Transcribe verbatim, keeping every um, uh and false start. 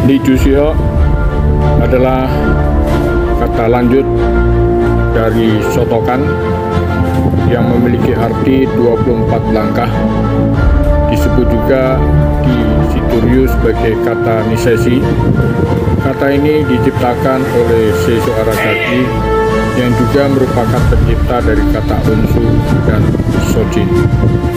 Nijusio adalah kata lanjut dari sotokan yang memiliki arti dua puluh empat langkah. Disebut juga di Siturius sebagai kata nisesi. Kata ini diciptakan oleh Sesuk Aragaki yang juga merupakan pencipta dari kata unsu dan soji.